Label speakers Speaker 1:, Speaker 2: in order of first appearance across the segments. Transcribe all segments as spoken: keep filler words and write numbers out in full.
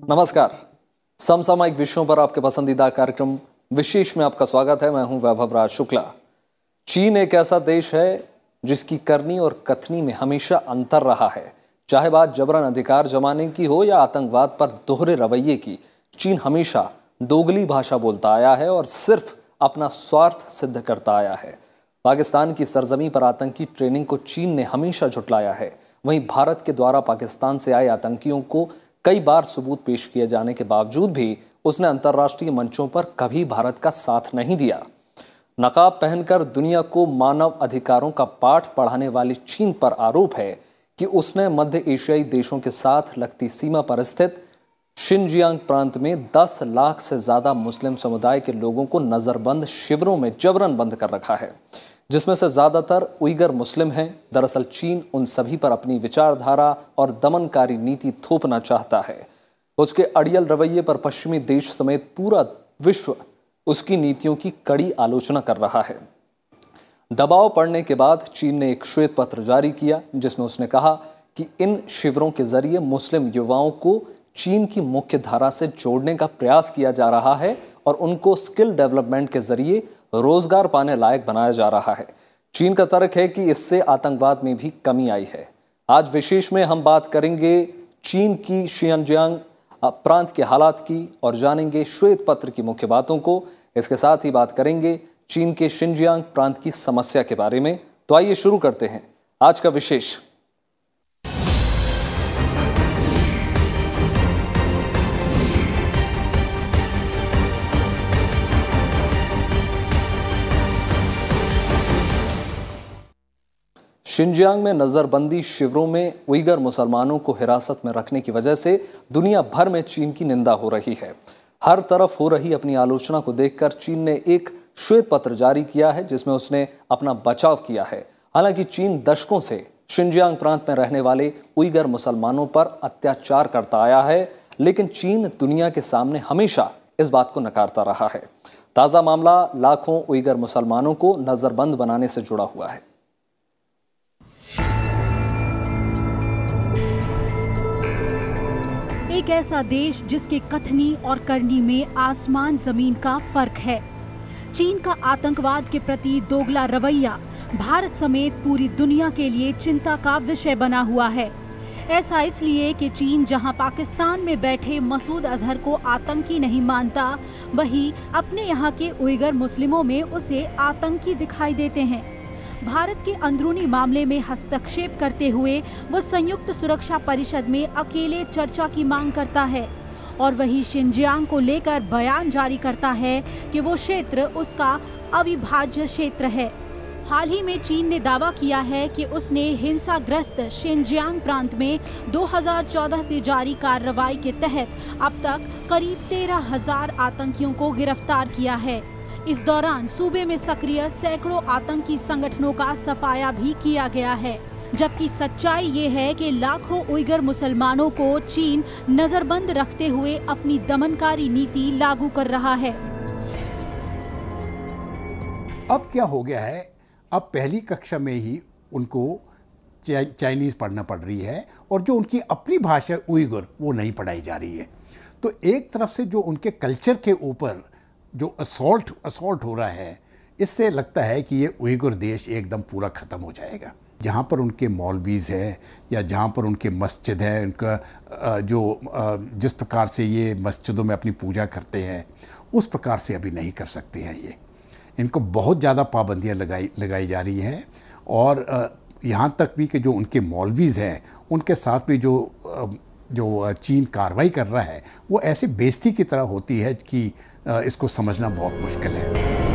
Speaker 1: नमस्कार। समसामयिक विषयों पर आपके पसंदीदा कार्यक्रम विशेष में आपका स्वागत है। मैं हूं वैभव राज शुक्ला। चीन एक ऐसा देश है जिसकी करनी और कथनी में हमेशा अंतर रहा है। चाहे बात जबरन अधिकार जमाने की हो या आतंकवाद पर दोहरे रवैये की, चीन हमेशा दोगली भाषा बोलता आया है और सिर्फ अपना स्वार्थ सिद्ध करता आया है। पाकिस्तान की सरजमी पर आतंकी ट्रेनिंग को चीन ने हमेशा झुटलाया है। वहीं भारत के द्वारा पाकिस्तान से आए आतंकियों को कई बार सबूत पेश किए जाने के बावजूद भी उसने अंतर्राष्ट्रीय मंचों पर कभी भारत का साथ नहीं दिया। नकाब पहनकर दुनिया को मानव अधिकारों का पाठ पढ़ाने वाली चीन पर आरोप है कि उसने मध्य एशियाई देशों के साथ लगती सीमा पर स्थित शिनजियांग प्रांत में दस लाख से ज्यादा मुस्लिम समुदाय के लोगों को नजरबंद शिविरों में जबरन बंद कर रखा है, जिसमें से ज्यादातर उइगर मुस्लिम हैं। दरअसल चीन उन सभी पर अपनी विचारधारा और दमनकारी नीति थोपना चाहता है। उसके अड़ियल रवैये पर पश्चिमी देश समेत पूरा विश्व उसकी नीतियों की कड़ी आलोचना कर रहा है। दबाव पड़ने के बाद चीन ने एक श्वेत पत्र जारी किया, जिसमें उसने कहा कि इन शिविरों के जरिए मुस्लिम युवाओं को चीन की मुख्य धारा से जोड़ने का प्रयास किया जा रहा है और उनको स्किल डेवलपमेंट के जरिए रोजगार पाने लायक बनाया जा रहा है। चीन का तर्क है कि इससे आतंकवाद में भी कमी आई है। आज विशेष में हम बात करेंगे चीन की शिनजियांग प्रांत के हालात की और जानेंगे श्वेत पत्र की मुख्य बातों को। इसके साथ ही बात करेंगे चीन के शिनजियांग प्रांत की समस्या के बारे में। तो आइए शुरू करते हैं आज का विशेष। शिनजियांग में नजरबंदी शिविरों में उइगर मुसलमानों को हिरासत में रखने की वजह से दुनिया भर में चीन की निंदा हो रही है। हर तरफ हो रही अपनी आलोचना को देखकर चीन ने एक श्वेत पत्र जारी किया है, जिसमें उसने अपना बचाव किया है। हालांकि चीन दशकों से शिनजियांग प्रांत में रहने वाले उइगर मुसलमानों पर अत्याचार करता आया है, लेकिन चीन दुनिया के सामने हमेशा इस बात को नकारता रहा है। ताज़ा मामला लाखों उइगर मुसलमानों को नजरबंद बनाने से जुड़ा हुआ है।
Speaker 2: एक ऐसा देश जिसके कथनी और करनी में आसमान जमीन का फर्क है। चीन का आतंकवाद के प्रति दोगला रवैया भारत समेत पूरी दुनिया के लिए चिंता का विषय बना हुआ है। ऐसा इसलिए कि चीन जहां पाकिस्तान में बैठे मसूद अजहर को आतंकी नहीं मानता, वहीं अपने यहां के उइगर मुस्लिमों में उसे आतंकी दिखाई देते हैं। भारत के अंदरूनी मामले में हस्तक्षेप करते हुए वो संयुक्त सुरक्षा परिषद में अकेले चर्चा की मांग करता है और वही शिनजियांग को लेकर बयान जारी करता है कि वो क्षेत्र उसका अविभाज्य क्षेत्र है। हाल ही में चीन ने दावा किया है कि उसने हिंसाग्रस्त शिनजियांग प्रांत में दो हज़ार चौदह से जारी कार्रवाई के तहत अब तक करीब तेरह हजार आतंकियों को गिरफ्तार किया है। इस दौरान सूबे में सक्रिय सैकड़ों आतंकी संगठनों का सफाया भी किया गया है, जबकि सच्चाई ये है कि लाखों उइगर मुसलमानों को चीन नजरबंद रखते हुए अपनी दमनकारी नीति लागू कर रहा है।
Speaker 3: अब क्या हो गया है, अब पहली कक्षा में ही उनको चाइनीज पढ़ना पड़ रही है और जो उनकी अपनी भाषा उइगर वो नहीं पढ़ाई जा रही है। तो एक तरफ से जो उनके कल्चर के ऊपर जो असॉल्ट असॉल्ट हो रहा है, इससे लगता है कि ये उइगर देश एकदम पूरा ख़त्म हो जाएगा। जहाँ पर उनके मौलवीज़ हैं या जहाँ पर उनके मस्जिद है, उनका जो जिस प्रकार से ये मस्जिदों में अपनी पूजा करते हैं, उस प्रकार से अभी नहीं कर सकते हैं। ये इनको बहुत ज़्यादा पाबंदियाँ लगाई लगाई जा रही हैं और यहाँ तक भी कि जो उनके मौलवीज़ हैं, उनके साथ भी जो जो चीन कार्रवाई कर रहा है, वो ऐसी बेइज्जती की तरह होती है कि इसको समझना बहुत मुश्किल है।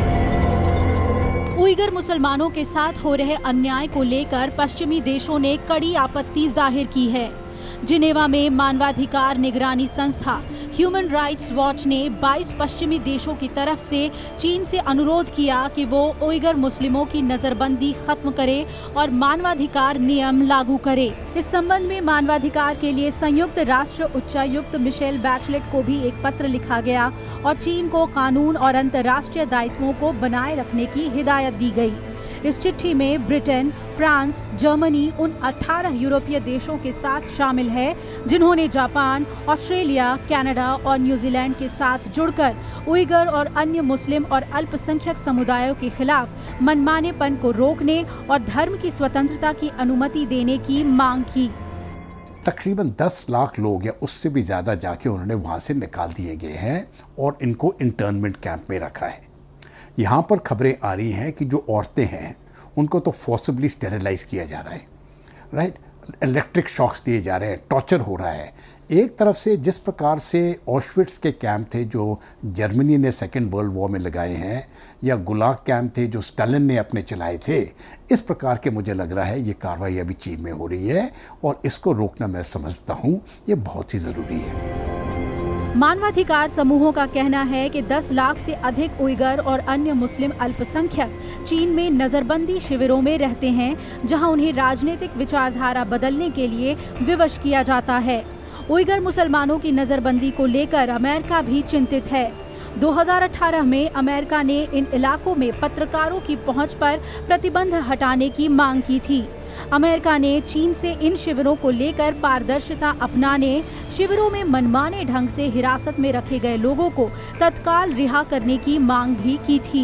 Speaker 2: उइगर मुसलमानों के साथ हो रहे अन्याय को लेकर पश्चिमी देशों ने कड़ी आपत्ति जाहिर की है। जिनेवा में मानवाधिकार निगरानी संस्था ह्यूमन राइट्स वॉच ने बाईस पश्चिमी देशों की तरफ से चीन से अनुरोध किया कि वो उइगर मुस्लिमों की नजरबंदी खत्म करे और मानवाधिकार नियम लागू करे। इस संबंध में मानवाधिकार के लिए संयुक्त राष्ट्र उच्चायुक्त मिशेल बैचलेट को भी एक पत्र लिखा गया और चीन को कानून और अंतर्राष्ट्रीय दायित्वों को बनाए रखने की हिदायत दी गई। इस चिट्ठी में ब्रिटेन, फ्रांस, जर्मनी उन अठारह यूरोपीय देशों के साथ शामिल है जिन्होंने जापान, ऑस्ट्रेलिया, कनाडा और न्यूजीलैंड के साथ जुड़कर उइगर और अन्य मुस्लिम और अल्पसंख्यक समुदायों के खिलाफ मनमानेपन को रोकने और धर्म की स्वतंत्रता की अनुमति देने की मांग की।
Speaker 3: तकरीबन दस लाख लोग या उससे भी ज़्यादा जाके उन्होंने वहाँ से निकाल दिए गए हैं और इनको इंटर्नमेंट कैंप में रखा है। यहाँ पर खबरें आ रही हैं कि जो औरतें हैं उनको तो फोर्सिबली स्टेरिलाइज किया जा रहा है, राइट, इलेक्ट्रिक शॉक्स दिए जा रहे हैं, टॉर्चर हो रहा है। एक तरफ से जिस प्रकार से ऑशविट्स के कैंप थे जो जर्मनी ने सेकेंड वर्ल्ड वॉर में लगाए हैं, या गुलाग कैंप थे जो स्टालिन ने अपने चलाए थे, इस प्रकार के मुझे लग रहा है ये कार्रवाई अभी चीन में हो रही है और इसको रोकना मैं समझता हूँ ये बहुत ही ज़रूरी है।
Speaker 2: मानवाधिकार समूहों का कहना है कि दस लाख से अधिक उइगर और अन्य मुस्लिम अल्पसंख्यक चीन में नजरबंदी शिविरों में रहते हैं, जहां उन्हें राजनीतिक विचारधारा बदलने के लिए विवश किया जाता है। उइगर मुसलमानों की नजरबंदी को लेकर अमेरिका भी चिंतित है। दो हज़ार अठारह में अमेरिका ने इन इलाकों में पत्रकारों की पहुंच पर प्रतिबंध हटाने की मांग की थी। अमेरिका ने चीन से इन शिविरों को लेकर पारदर्शिता अपनाने, शिविरों में मनमाने ढंग से हिरासत में रखे गए लोगों को तत्काल रिहा करने की मांग भी की थी।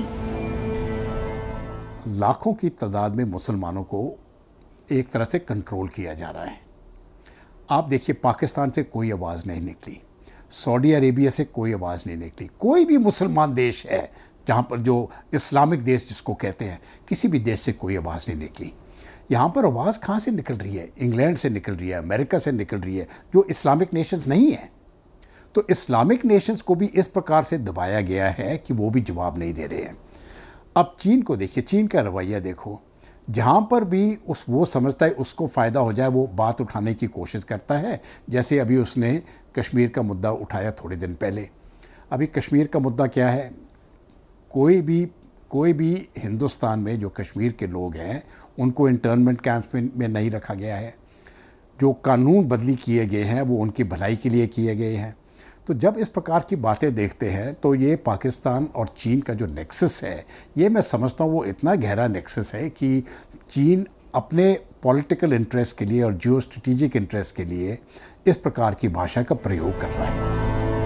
Speaker 3: लाखों की तादाद में मुसलमानों को एक तरह से कंट्रोल किया जा रहा है। आप देखिए, पाकिस्तान से कोई आवाज़ नहीं निकली, सऊदी अरेबिया से कोई आवाज़ नहीं निकली, कोई भी मुसलमान देश है जहाँ पर जो इस्लामिक देश जिसको कहते हैं, किसी भी देश से कोई आवाज़ नहीं निकली। यहाँ पर आवाज़ कहाँ से निकल रही है? इंग्लैंड से निकल रही है, अमेरिका से निकल रही है, जो इस्लामिक नेशंस नहीं है। तो इस्लामिक नेशंस को भी इस प्रकार से दबाया गया है कि वो भी जवाब नहीं दे रहे हैं। अब चीन को देखिए, चीन का रवैया देखो, जहाँ पर भी उस वो समझता है उसको फ़ायदा हो जाए वो बात उठाने की कोशिश करता है। जैसे अभी उसने कश्मीर का मुद्दा उठाया थोड़े दिन पहले। अभी कश्मीर का मुद्दा क्या है? कोई भी कोई भी हिंदुस्तान में जो कश्मीर के लोग हैं उनको इंटर्नमेंट कैंप्स में, में नहीं रखा गया है। जो कानून बदली किए गए हैं वो उनकी भलाई के लिए किए गए हैं। तो जब इस प्रकार की बातें देखते हैं तो ये पाकिस्तान और चीन का जो नेक्सस है, ये मैं समझता हूँ वो इतना गहरा नेक्सस है कि चीन अपने पॉलिटिकल इंटरेस्ट के लिए और जियो स्ट्रेटेजिक इंटरेस्ट के लिए इस प्रकार की भाषा का प्रयोग कर रहा है।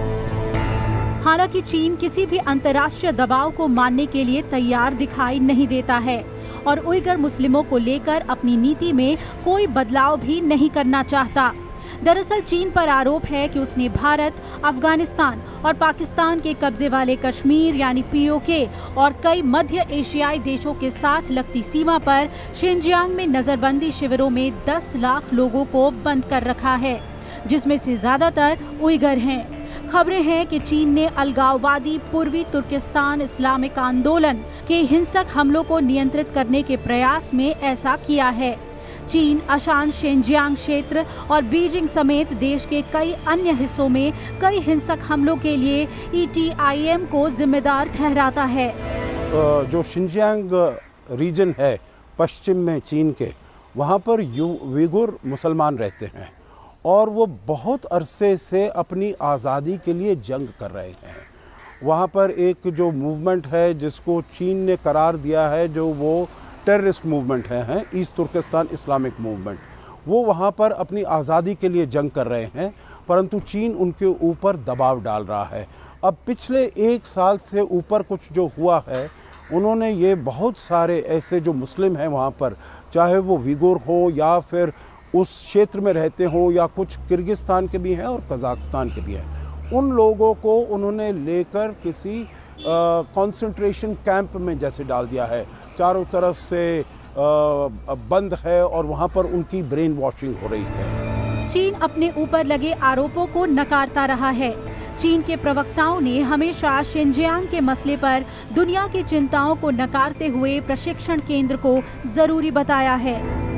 Speaker 2: हालांकि चीन किसी भी अंतर्राष्ट्रीय दबाव को मानने के लिए तैयार दिखाई नहीं देता है और उइगर मुस्लिमों को लेकर अपनी नीति में कोई बदलाव भी नहीं करना चाहता। दरअसल चीन पर आरोप है कि उसने भारत, अफगानिस्तान और पाकिस्तान के कब्जे वाले कश्मीर यानी पीओके और कई मध्य एशियाई देशों के साथ लगती सीमा पर शिनजियांग में नजरबंदी शिविरों में दस लाख लोगों को बंद कर रखा है, जिसमें से ज्यादातर उइगर हैं। खबरें हैं कि चीन ने अलगाववादी पूर्वी तुर्किस्तान इस्लामिक आंदोलन के हिंसक हमलों को नियंत्रित करने के प्रयास में ऐसा किया है। चीन अशांत शिनजियांग क्षेत्र और बीजिंग समेत देश के कई अन्य हिस्सों में कई हिंसक हमलों के लिए ई टी आई एम को जिम्मेदार ठहराता है।
Speaker 4: जो शिनजियांग रीजन है पश्चिम में चीन के, वहाँ पर उइगर मुसलमान रहते हैं और वो बहुत अरसे से अपनी आज़ादी के लिए जंग कर रहे हैं। वहाँ पर एक जो मूवमेंट है जिसको चीन ने करार दिया है, जो वो टेररिस्ट मूवमेंट है, है ईस्ट तुर्किस्तान इस्लामिक मूवमेंट, वो वहाँ पर अपनी आज़ादी के लिए जंग कर रहे हैं, परंतु चीन उनके ऊपर दबाव डाल रहा है। अब पिछले एक साल से ऊपर कुछ जो हुआ है, उन्होंने ये बहुत सारे ऐसे जो मुस्लिम हैं वहाँ पर, चाहे वो उइगर हो या फिर उस क्षेत्र में रहते हो या कुछ किर्गिस्तान के भी हैं और कज़ाकिस्तान के भी हैं, उन लोगों को उन्होंने लेकर किसी कंसंट्रेशन कैंप में जैसे डाल दिया है। चारों तरफ से आ, बंद है और वहाँ पर उनकी ब्रेन वॉशिंग हो रही है।
Speaker 2: चीन अपने ऊपर लगे आरोपों को नकारता रहा है। चीन के प्रवक्ताओं ने हमेशा शिनजियांग के मसले पर दुनिया की चिंताओं को नकारते हुए प्रशिक्षण केंद्र को जरूरी बताया है।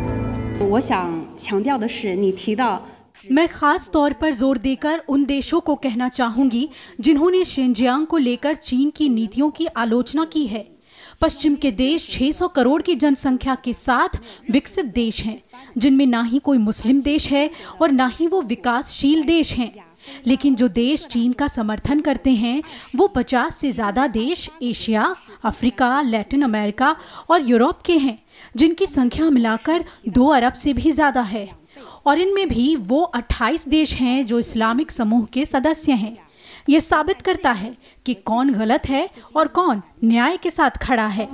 Speaker 5: मैं खास तौर पर जोर देकर उन देशों को कहना चाहूंगी जिन्होंने शिनजियांग को लेकर चीन की नीतियों की आलोचना की है। पश्चिम के देश छह सौ करोड़ की जनसंख्या के साथ विकसित देश हैं, जिनमें ना ही कोई मुस्लिम देश है और ना ही वो विकासशील देश हैं। लेकिन जो देश चीन का समर्थन करते हैं वो पचास से ज्यादा देश एशिया, अफ्रीका, लैटिन अमेरिका और यूरोप के हैं, जिनकी संख्या मिलाकर दो अरब से भी ज्यादा है। और इनमें भी वो अट्ठाईस देश हैं जो इस्लामिक समूह के सदस्य हैं। ये साबित करता है कि कौन गलत है और कौन न्याय के साथ खड़ा है।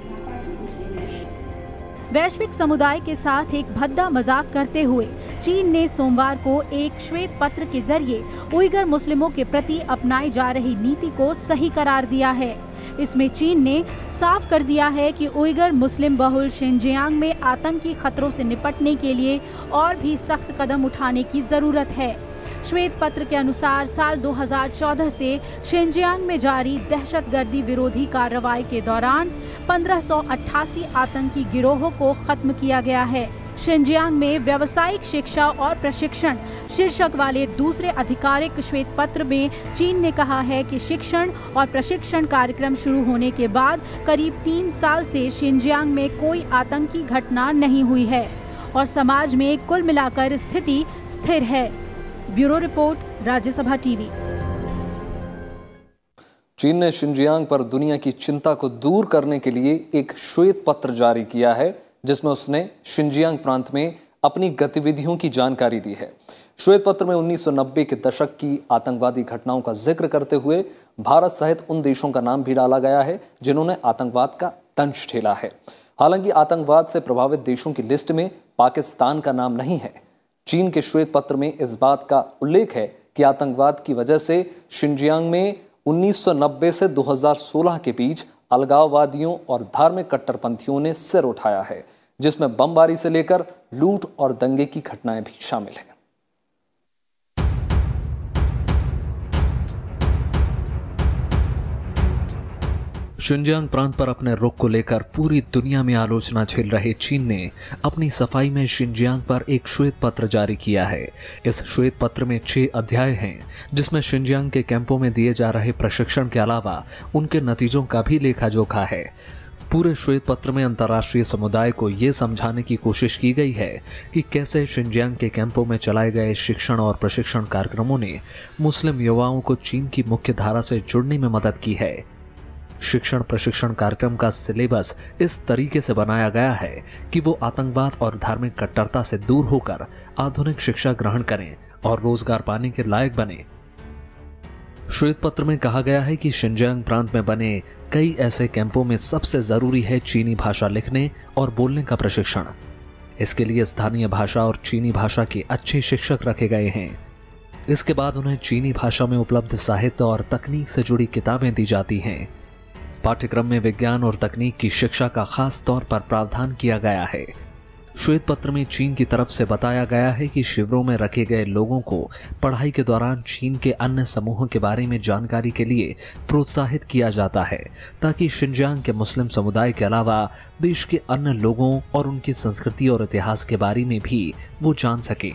Speaker 2: वैश्विक समुदाय के साथ एक भद्दा मजाक करते हुए चीन ने सोमवार को एक श्वेत पत्र के जरिए उइगर मुस्लिमों के प्रति अपनाई जा रही नीति को सही करार दिया है। इसमें चीन ने साफ कर दिया है कि उइगर मुस्लिम बहुल शिनजियांग में आतंकी खतरों से निपटने के लिए और भी सख्त कदम उठाने की जरूरत है। श्वेत पत्र के अनुसार साल दो हज़ार चौदह से शिनजियांग में जारी दहशतगर्दी विरोधी कार्रवाई के दौरान पंद्रह सौ अट्ठासी आतंकी गिरोहों को खत्म किया गया है। शिनजियांग में व्यावसायिक शिक्षा और प्रशिक्षण शीर्षक वाले दूसरे आधिकारिक श्वेत पत्र में चीन ने कहा है कि शिक्षण और प्रशिक्षण कार्यक्रम शुरू होने के बाद करीब तीन साल से शिनजियांग में कोई आतंकी घटना नहीं हुई है और समाज में कुल मिलाकर स्थिति स्थिर है। Bureau report, Rajya Sabha TV.
Speaker 1: चीन ने शिनजियांग पर दुनिया की चिंता को दूर करने के लिए एक श्वेत पत्र जारी किया है, जिसमें उसने शिनजियांग प्रांत में अपनी गतिविधियों की जानकारी दी है। श्वेत पत्र में उन्नीस सौ नब्बे के दशक की आतंकवादी घटनाओं का जिक्र करते हुए भारत सहित उन देशों का नाम भी डाला गया है जिन्होंने आतंकवाद का तंज ठेला है। हालांकि आतंकवाद से प्रभावित देशों की लिस्ट में पाकिस्तान का नाम नहीं है। चीन के श्वेत पत्र में इस बात का उल्लेख है कि आतंकवाद की वजह से शिनजियांग में उन्नीस सौ नब्बे से दो हज़ार सोलह के बीच अलगाववादियों और धार्मिक कट्टरपंथियों ने सिर उठाया है, जिसमें बमबारी से लेकर लूट और दंगे की घटनाएं भी शामिल हैं। शिनजियांग प्रांत पर अपने रुख को लेकर पूरी दुनिया में आलोचना झेल रहे चीन ने अपनी सफाई में शिनजियांग पर एक श्वेत पत्र जारी किया है। इस श्वेत पत्र में छह अध्याय हैं, जिसमें शिनजियांग के कैंपों में दिए जा रहे प्रशिक्षण के अलावा उनके नतीजों का भी लेखा जोखा है। पूरे श्वेत पत्र में अंतर्राष्ट्रीय समुदाय को ये समझाने की कोशिश की गई है कि कैसे शिनजियांग के कैंपों में चलाए गए शिक्षण और प्रशिक्षण कार्यक्रमों ने मुस्लिम युवाओं को चीन की मुख्य धारा से जुड़ने में मदद की है। शिक्षण प्रशिक्षण कार्यक्रम का सिलेबस इस तरीके से बनाया गया है कि वो आतंकवाद और धार्मिक कट्टरता से दूर होकर आधुनिक शिक्षा ग्रहण करें और रोजगार पाने के लायक बने। श्वेत पत्र में कहा गया है कि शिनजियांग प्रांत में बने कई ऐसे कैंपों में सबसे जरूरी है चीनी भाषा लिखने और बोलने का प्रशिक्षण। इसके लिए स्थानीय भाषा और चीनी भाषा के अच्छे शिक्षक रखे गए हैं। इसके बाद उन्हें चीनी भाषा में उपलब्ध साहित्य और तकनीक से जुड़ी किताबें दी जाती हैं। पाठ्यक्रम में विज्ञान और तकनीक की शिक्षा का खास तौर पर प्रावधान किया गया है। श्वेत पत्र में चीन की तरफ से बताया गया है कि शिविरों में रखे गए लोगों को पढ़ाई के दौरान चीन के अन्य समूहों के बारे में जानकारी के लिए प्रोत्साहित किया जाता है, ताकि शिनजियांग के मुस्लिम समुदाय के अलावा देश के अन्य लोगों और उनकी संस्कृति और इतिहास के बारे में भी वो जान सकें।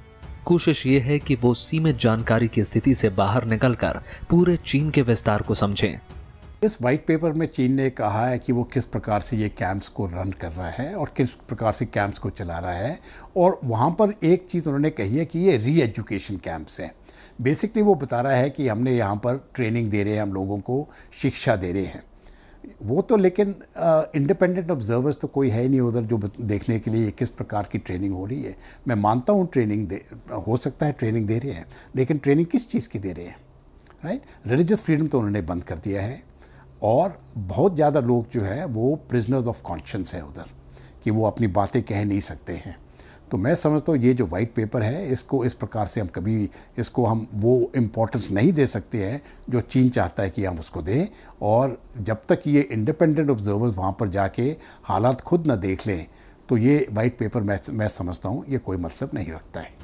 Speaker 1: कोशिश ये है कि वो सीमित जानकारी की स्थिति से बाहर निकलकर पूरे चीन के विस्तार को समझें।
Speaker 3: इस वाइट पेपर में चीन ने कहा है कि वो किस प्रकार से ये कैंप्स को रन कर रहा है और किस प्रकार से कैंप्स को चला रहा है, और वहाँ पर एक चीज़ उन्होंने कही है कि ये री एजुकेशन कैंप्स हैं। बेसिकली वो बता रहा है कि हमने यहाँ पर ट्रेनिंग दे रहे हैं, हम लोगों को शिक्षा दे रहे हैं। वो तो लेकिन इंडिपेंडेंट ऑब्जर्वर्स तो कोई है नहीं उधर जो देखने के लिए किस प्रकार की ट्रेनिंग हो रही है। मैं मानता हूँ ट्रेनिंग दे हो सकता है ट्रेनिंग दे रहे हैं, लेकिन ट्रेनिंग किस चीज़ की दे रहे हैं, राइट? रिलीजियस फ्रीडम तो उन्होंने बंद कर दिया है, और बहुत ज़्यादा लोग जो है वो प्रिजनर्स ऑफ कॉन्शियंस है उधर, कि वो अपनी बातें कह नहीं सकते हैं। तो मैं समझता हूँ ये जो वाइट पेपर है, इसको इस प्रकार से हम कभी इसको हम वो इम्पोर्टेंस नहीं दे सकते हैं जो चीन चाहता है कि हम उसको दें। और जब तक ये इंडिपेंडेंट ऑब्जर्वर्स वहाँ पर जाके हालात खुद ना देख लें, तो ये वाइट पेपर मैं मैं समझता हूँ ये कोई मतलब नहीं रखता है।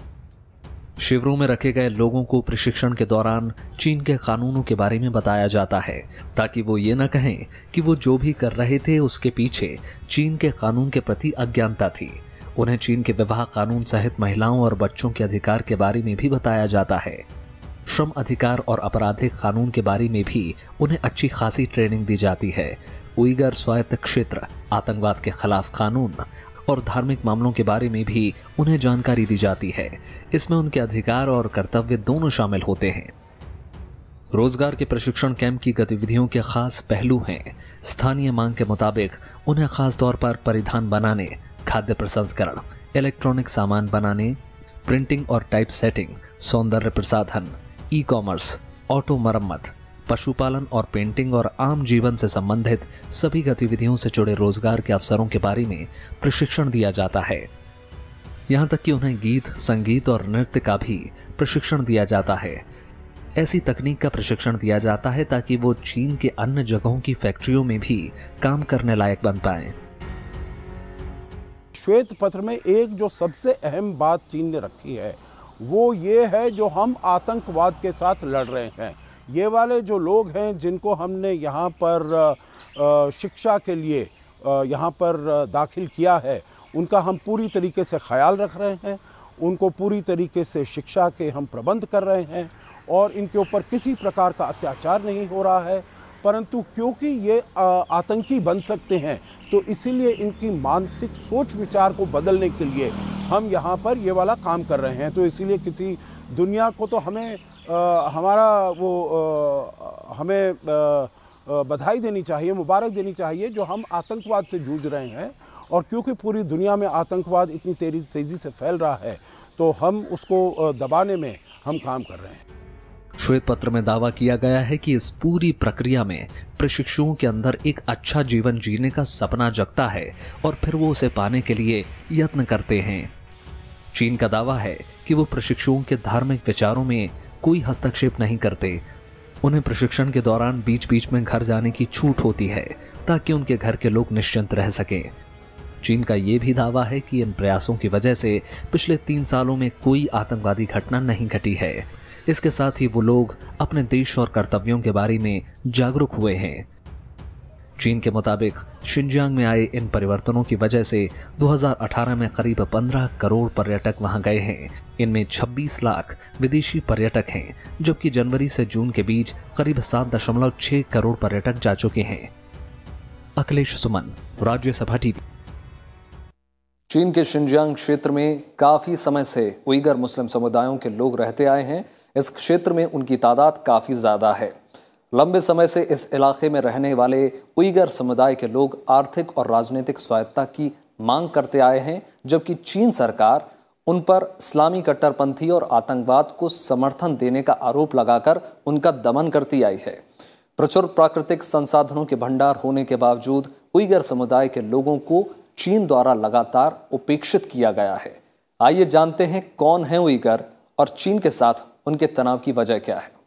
Speaker 1: शिविरों में रखे गए लोगों को प्रशिक्षण के दौरान चीन के कानूनों के बारे में बताया जाता है, ताकि वो ये न कहें कि वो जो भी कर रहे थे उसके पीछे चीन के कानून के प्रति अज्ञानता थी। उन्हें चीन के विवाह कानून सहित महिलाओं और बच्चों के अधिकार के बारे में भी बताया जाता है। श्रम अधिकार और आपराधिक कानून के बारे में भी उन्हें अच्छी खासी ट्रेनिंग दी जाती है। उइगर स्वायत्त क्षेत्र, आतंकवाद के खिलाफ कानून और धार्मिक मामलों के बारे में भी उन्हें जानकारी दी जाती है। इसमें उनके अधिकार और कर्तव्य दोनों शामिल होते हैं। रोजगार के प्रशिक्षण कैंप की गतिविधियों के खास पहलू हैं। स्थानीय मांग के मुताबिक उन्हें खास तौर पर परिधान बनाने, खाद्य प्रसंस्करण, इलेक्ट्रॉनिक सामान बनाने, प्रिंटिंग और टाइप सेटिंग, सौंदर्य प्रसाधन, ई कॉमर्स, ऑटो मरम्मत, पशुपालन और पेंटिंग और आम जीवन से संबंधित सभी गतिविधियों से जुड़े रोजगार के अवसरों के बारे में प्रशिक्षण दिया जाता है। यहाँ तक कि उन्हें गीत, संगीत और नृत्य का भी प्रशिक्षण दिया जाता है। ऐसी तकनीक का प्रशिक्षण दिया जाता है ताकि वो चीन के अन्य जगहों की फैक्ट्रियों में भी काम करने लायक बन पाएं।
Speaker 4: श्वेत पत्र में एक जो सबसे अहम बात चीन ने रखी है वो ये है, जो हम आतंकवाद के साथ लड़ रहे हैं, ये वाले जो लोग हैं जिनको हमने यहाँ पर शिक्षा के लिए यहाँ पर दाखिल किया है, उनका हम पूरी तरीके से ख्याल रख रहे हैं, उनको पूरी तरीके से शिक्षा के हम प्रबंध कर रहे हैं और इनके ऊपर किसी प्रकार का अत्याचार नहीं हो रहा है। परंतु क्योंकि ये आतंकी बन सकते हैं तो इसीलिए इनकी मानसिक सोच विचार को बदलने के लिए हम यहाँ पर ये वाला काम कर रहे हैं। तो इसीलिए किसी दुनिया को तो हमें आ, हमारा वो आ, हमें आ, बधाई देनी चाहिए, मुबारक देनी चाहिए जो हम आतंकवाद से जूझ रहे हैं। और क्योंकि पूरी दुनिया में आतंकवाद इतनी तेजी तेज़ी से फैल रहा है तो हम उसको दबाने में हम काम कर रहे हैं।
Speaker 1: श्वेत पत्र में दावा किया गया है कि इस पूरी प्रक्रिया में प्रशिक्षुओं के अंदर एक अच्छा जीवन जीने का सपना जगता है और फिर वो उसे पाने के लिए यत्न करते हैं। चीन का दावा है कि वो प्रशिक्षुओं के धार्मिक विचारों में कोई हस्तक्षेप नहीं करते। उन्हें प्रशिक्षण के दौरान बीच बीच में घर जाने की छूट होती है ताकि उनके घर के लोग निश्चिंत रह सकें। चीन का ये भी दावा है कि इन प्रयासों की वजह से पिछले तीन सालों में कोई आतंकवादी घटना नहीं घटी है। इसके साथ ही वो लोग अपने देश और कर्तव्यों के बारे में जागरूक हुए हैं। चीन के मुताबिक शिनजियांग में आए इन परिवर्तनों की वजह से दो हज़ार अठारह में करीब पंद्रह करोड़ पर्यटक वहां गए हैं। इनमें छब्बीस लाख विदेशी पर्यटक हैं, जबकि जनवरी से जून के बीच करीब सात दशमलव छह करोड़ पर्यटक जा चुके हैं। अखिलेश सुमन, राज्यसभा टीवी।
Speaker 6: चीन के शिनजियांग क्षेत्र में काफी समय से उइगर मुस्लिम समुदायों के लोग रहते आए हैं। इस क्षेत्र में उनकी तादाद काफी ज्यादा है। लंबे समय से इस इलाके में रहने वाले उइगर समुदाय के लोग आर्थिक और राजनीतिक स्वायत्तता की मांग करते आए हैं, जबकि चीन सरकार उन पर इस्लामी कट्टरपंथी और आतंकवाद को समर्थन देने का आरोप लगाकर उनका दमन करती आई है। प्रचुर प्राकृतिक संसाधनों के भंडार होने के बावजूद उइगर समुदाय के लोगों को चीन द्वारा लगातार उपेक्षित किया गया है। आइए जानते हैं कौन है उइगर और चीन के साथ उनके तनाव की वजह क्या है।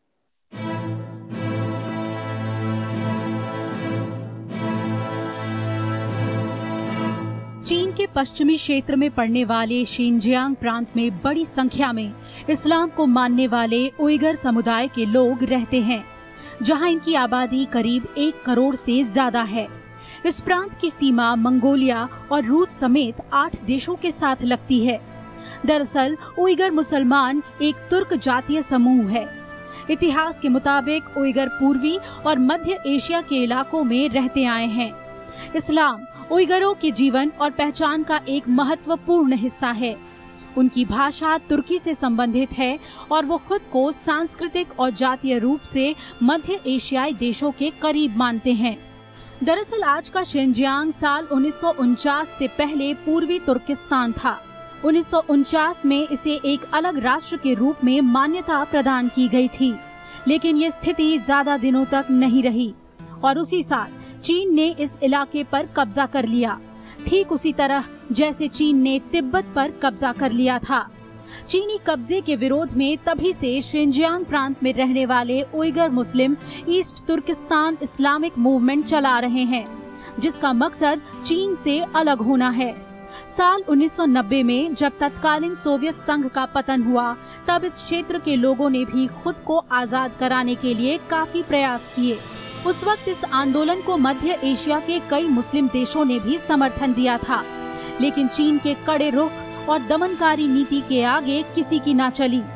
Speaker 2: चीन के पश्चिमी क्षेत्र में पड़ने वाले शिनजियांग प्रांत में बड़ी संख्या में इस्लाम को मानने वाले उइगर समुदाय के लोग रहते हैं, जहां इनकी आबादी करीब एक करोड़ से ज्यादा है। इस प्रांत की सीमा मंगोलिया और रूस समेत आठ देशों के साथ लगती है। दरअसल उइगर मुसलमान एक तुर्क जातीय समूह है। इतिहास के मुताबिक उइगर पूर्वी और मध्य एशिया के इलाकों में रहते आए हैं। इस्लाम उइगरों के जीवन और पहचान का एक महत्वपूर्ण हिस्सा है। उनकी भाषा तुर्की से संबंधित है और वो खुद को सांस्कृतिक और जातीय रूप से मध्य एशियाई देशों के करीब मानते हैं। दरअसल आज का शिनजियांग साल उन्नीस सौ उनचास से पहले पूर्वी तुर्किस्तान था। उन्नीस सौ उनचास में इसे एक अलग राष्ट्र के रूप में मान्यता प्रदान की गई थी, लेकिन ये स्थिति ज्यादा दिनों तक नहीं रही और उसी साल चीन ने इस इलाके पर कब्जा कर लिया, ठीक उसी तरह जैसे चीन ने तिब्बत पर कब्जा कर लिया था। चीनी कब्जे के विरोध में तभी से शिनजियांग प्रांत में रहने वाले Uyghur Muslim East Turkistan Islamic movement चला रहे हैं, जिसका मकसद चीन से अलग होना है। साल उन्नीस सौ नब्बे में जब तत्कालीन सोवियत संघ का पतन हुआ, तब इस क्षेत्र के लोगों ने भी खुद को आजाद कराने के लिए काफी प्रयास किए। उस वक्त इस आंदोलन को मध्य एशिया के कई मुस्लिम देशों ने भी समर्थन दिया था, लेकिन चीन के कड़े रुख और दमनकारी नीति के आगे किसी की ना चली।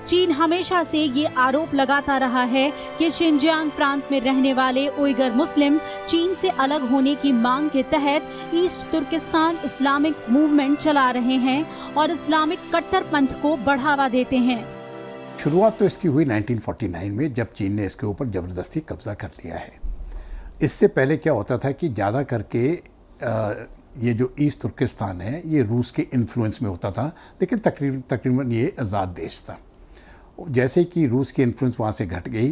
Speaker 2: चीन हमेशा से ये आरोप लगाता रहा है कि शिनजियांग प्रांत में रहने वाले उइगर मुस्लिम चीन से अलग होने की मांग के तहत ईस्ट तुर्किस्तान इस्लामिक मूवमेंट चला रहे हैं और इस्लामिक कट्टरपंथ को बढ़ावा देते हैं।
Speaker 3: शुरुआत तो इसकी हुई नाइनटीन फोर्टी नाइन में, जब चीन ने इसके ऊपर ज़बरदस्ती कब्जा कर लिया है। इससे पहले क्या होता था कि ज़्यादा करके आ, ये जो ईस्ट तुर्किस्तान है ये रूस के इन्फ्लुएंस में होता था, लेकिन तकरीबन तकरीबन ये आज़ाद देश था। जैसे कि रूस की इन्फ्लुएंस वहाँ से घट गई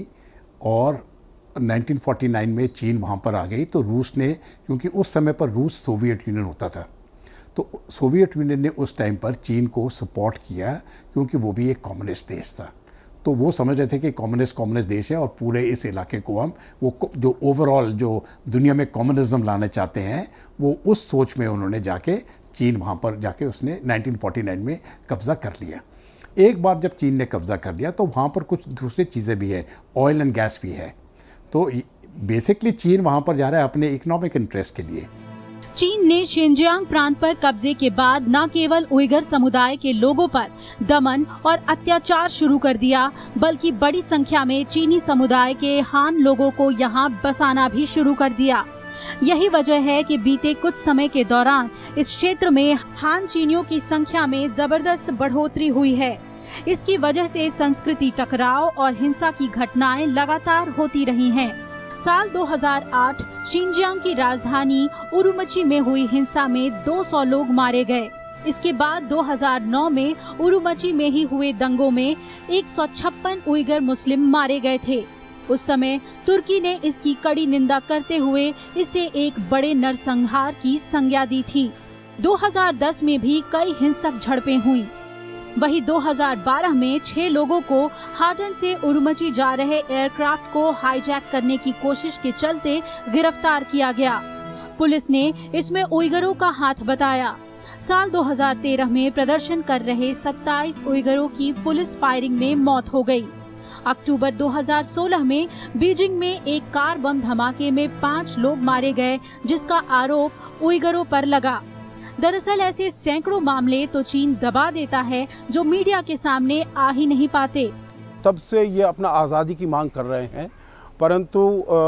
Speaker 3: और नाइनटीन फोर्टी नाइन में चीन वहाँ पर आ गई, तो रूस ने, क्योंकि उस समय पर रूस सोवियत यूनियन होता था, तो सोवियत यूनियन ने उस टाइम पर चीन को सपोर्ट किया, क्योंकि वो भी एक कम्युनिस्ट देश था। तो वो समझ रहे थे कि कम्युनिस्ट कम्युनिस्ट देश है और पूरे इस इलाके को हम वो जो ओवरऑल जो दुनिया में कम्युनिज्म लाना चाहते हैं, वो उस सोच में उन्होंने जाके चीन वहाँ पर जाके उसने नाइनटीन फोर्टी नाइन में कब्ज़ा कर लिया। एक बार जब चीन ने कब्ज़ा कर लिया तो वहाँ पर कुछ दूसरी चीज़ें भी है, ऑयल एंड गैस भी है। तो बेसिकली चीन वहाँ पर जा रहा है अपने इकोनॉमिक इंटरेस्ट के लिए।
Speaker 2: चीन ने शिनजियांग प्रांत पर कब्जे के बाद न केवल उइगर समुदाय के लोगों पर दमन और अत्याचार शुरू कर दिया, बल्कि बड़ी संख्या में चीनी समुदाय के हान लोगों को यहाँ बसाना भी शुरू कर दिया। यही वजह है कि बीते कुछ समय के दौरान इस क्षेत्र में हान चीनियों की संख्या में जबरदस्त बढ़ोतरी हुई है। इसकी वजह से संस्कृति टकराव और हिंसा की घटनाएं लगातार होती रही हैं। साल दो हज़ार आठ शिनजियांग की राजधानी उरुमची में हुई हिंसा में दो सौ लोग मारे गए। इसके बाद दो हज़ार नौ में उरुमची में ही हुए दंगों में एक सौ छप्पन उइगर मुस्लिम मारे गए थे। उस समय तुर्की ने इसकी कड़ी निंदा करते हुए इसे एक बड़े नरसंहार की संज्ञा दी थी। दो हज़ार दस में भी कई हिंसक झड़पें हुईं। वही दो हज़ार बारह में छह लोगों को हाटन से उरुमची जा रहे एयरक्राफ्ट को हाईजैक करने की कोशिश के चलते गिरफ्तार किया गया। पुलिस ने इसमें उइगरों का हाथ बताया। साल दो हज़ार तेरह में प्रदर्शन कर रहे सत्ताईस उइगरों की पुलिस फायरिंग में मौत हो गई। अक्टूबर दो हज़ार सोलह में बीजिंग में एक कार बम धमाके में पाँच लोग मारे गए, जिसका आरोप उइगरों पर लगा। दरअसल ऐसे सैकड़ों मामले तो चीन दबा देता है, जो मीडिया के सामने आ ही नहीं पाते।
Speaker 4: तब से ये अपना आज़ादी की मांग कर रहे हैं, परंतु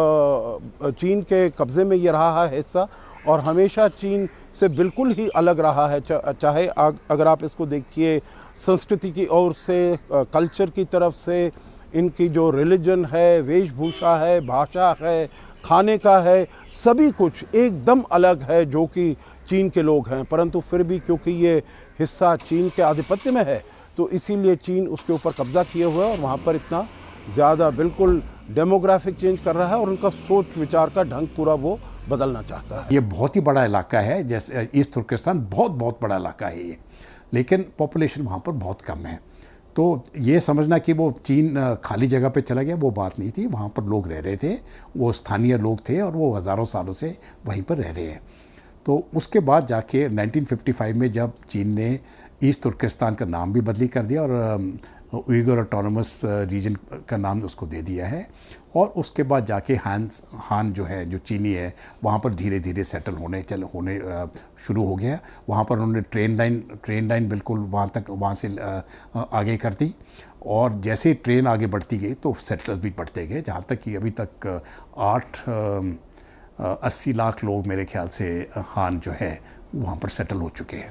Speaker 4: चीन के कब्ज़े में ये रहा है हिस्सा और हमेशा चीन से बिल्कुल ही अलग रहा है। चाहे अगर आप इसको देखिए संस्कृति की ओर से, कल्चर की तरफ से, इनकी जो रिलीजन है, वेशभूषा है, भाषा है, खाने का है, सभी कुछ एकदम अलग है जो कि चीन के लोग हैं। परंतु फिर भी क्योंकि ये हिस्सा चीन के आधिपत्य में है, तो इसीलिए चीन उसके ऊपर कब्जा किए हुआ है और वहाँ पर इतना ज़्यादा बिल्कुल डेमोग्राफिक चेंज कर रहा है और उनका सोच विचार का ढंग पूरा वो बदलना चाहता है।
Speaker 3: ये बहुत ही बड़ा इलाका है, जैसे ईस्ट तुर्किस्तान बहुत बहुत बड़ा इलाका है ये, लेकिन पॉपुलेशन वहाँ पर बहुत कम है। तो ये समझना कि वो चीन खाली जगह पे चला गया, वो बात नहीं थी। वहाँ पर लोग रह रहे थे, वो स्थानीय लोग थे और वो हज़ारों सालों से वहीं पर रह रहे हैं। तो उसके बाद जाके नाइनटीन फिफ्टी फाइव में जब चीन ने ईस्ट तुर्किस्तान का नाम भी बदली कर दिया और उइगर ऑटोनमस रीजन का नाम उसको दे दिया है, और उसके बाद जाके हान हान जो है, जो चीनी है, वहाँ पर धीरे धीरे सेटल होने चल होने शुरू हो गया। वहाँ पर उन्होंने ट्रेन लाइन ट्रेन लाइन बिल्कुल वहाँ तक वहाँ से आगे कर दी, और जैसे ट्रेन आगे बढ़ती गई तो सेटलर्स भी बढ़ते गए, जहाँ तक कि अभी तक आठ अस्सी लाख लोग मेरे ख्याल से हान जो है वहाँ पर सेटल हो चुके हैं।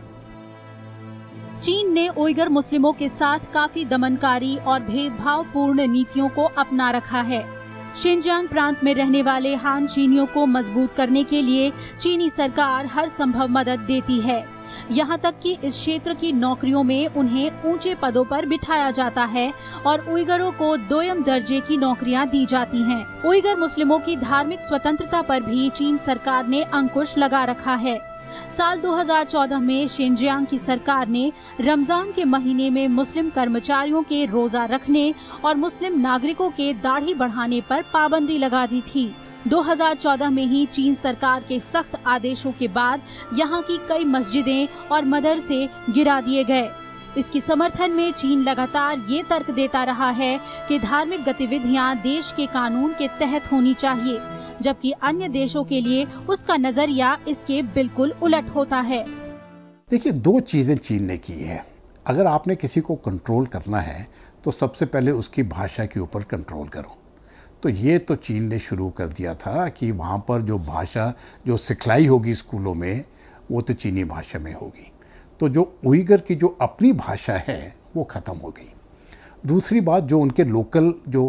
Speaker 2: चीन ने उइगर मुस्लिमों के साथ काफी दमनकारी और भेदभावपूर्ण नीतियों को अपना रखा है। शिनजियांग प्रांत में रहने वाले हान चीनियों को मजबूत करने के लिए चीनी सरकार हर संभव मदद देती है। यहाँ तक कि इस क्षेत्र की नौकरियों में उन्हें ऊंचे पदों पर बिठाया जाता है और उइगरों को दोयम दर्जे की नौकरियां दी जाती हैं। उइगर मुस्लिमों की धार्मिक स्वतंत्रता पर भी चीन सरकार ने अंकुश लगा रखा है। साल दो हज़ार चौदह में शिनजियांग की सरकार ने रमजान के महीने में मुस्लिम कर्मचारियों के रोजा रखने और मुस्लिम नागरिकों के दाढ़ी बढ़ाने पर पाबंदी लगा दी थी। दो हज़ार चौदह में ही चीन सरकार के सख्त आदेशों के बाद यहाँ की कई मस्जिदें और मदरसे गिरा दिए गए। इसकी समर्थन में चीन लगातार ये तर्क देता रहा है कि धार्मिक गतिविधियां देश के कानून के तहत होनी चाहिए, जबकि अन्य देशों के लिए उसका नजरिया इसके बिल्कुल उलट होता है।
Speaker 3: देखिए, दो चीज़ें चीन ने की है। अगर आपने किसी को कंट्रोल करना है तो सबसे पहले उसकी भाषा के ऊपर कंट्रोल करो। तो ये तो चीन ने शुरू कर दिया था कि वहाँ पर जो भाषा जो सिखलाई होगी स्कूलों में वो तो चीनी भाषा में होगी। तो जो उइगर की जो अपनी भाषा है वो ख़त्म हो गई। दूसरी बात, जो उनके लोकल जो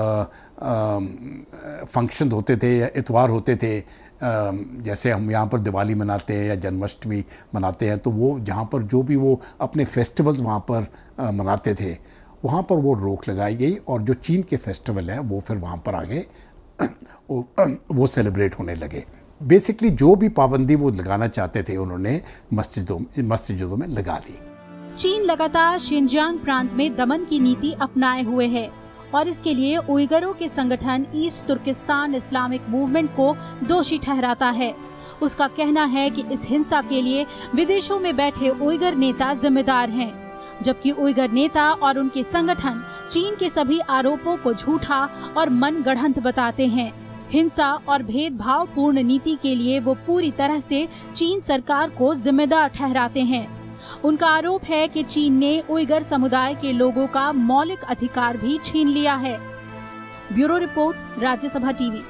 Speaker 3: फंक्शन होते थे या इतवार होते थे, आ, जैसे हम यहाँ पर दिवाली मनाते हैं या जन्माष्टमी मनाते हैं, तो वो जहाँ पर जो भी वो अपने फेस्टिवल्स वहाँ पर आ, मनाते थे, वहाँ पर वो रोक लगाई गई और जो चीन के फेस्टिवल हैं वो फिर वहाँ पर आगे वो, वो सेलिब्रेट होने लगे। बेसिकली जो भी पाबंदी वो लगाना चाहते थे उन्होंने मस्जिदों मस्जिदों में लगा दी।
Speaker 2: चीन लगातार शिनजियांग प्रांत में दमन की नीति अपनाए हुए है और इसके लिए उइगरों के संगठन ईस्ट तुर्किस्तान इस्लामिक मूवमेंट को दोषी ठहराता है। उसका कहना है कि इस हिंसा के लिए विदेशों में बैठे उइगर नेता जिम्मेदार हैं, जबकि उइगर नेता और उनके संगठन चीन के सभी आरोपों को झूठा और मनगढ़ंत बताते हैं। हिंसा और भेदभाव पूर्ण नीति के लिए वो पूरी तरह से चीन सरकार को जिम्मेदार ठहराते हैं। उनका आरोप है कि चीन ने उइगर समुदाय के लोगों का मौलिक अधिकार भी छीन लिया है। Bureau report, Rajya Sabha TV.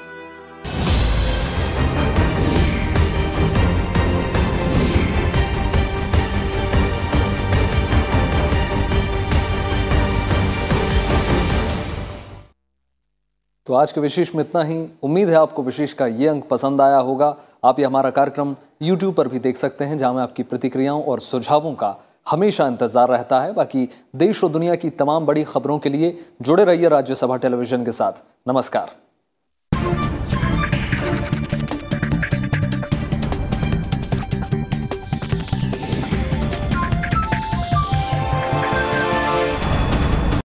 Speaker 6: तो आज के विशेष में इतना ही। उम्मीद है आपको विशेष का ये अंक पसंद आया होगा। आप ये हमारा कार्यक्रम यूट्यूब पर भी देख सकते हैं, जहां में आपकी प्रतिक्रियाओं और सुझावों का हमेशा इंतजार रहता है। बाकी देश और दुनिया की तमाम बड़ी खबरों के लिए जुड़े रहिए राज्यसभा टेलीविजन के साथ। नमस्कार।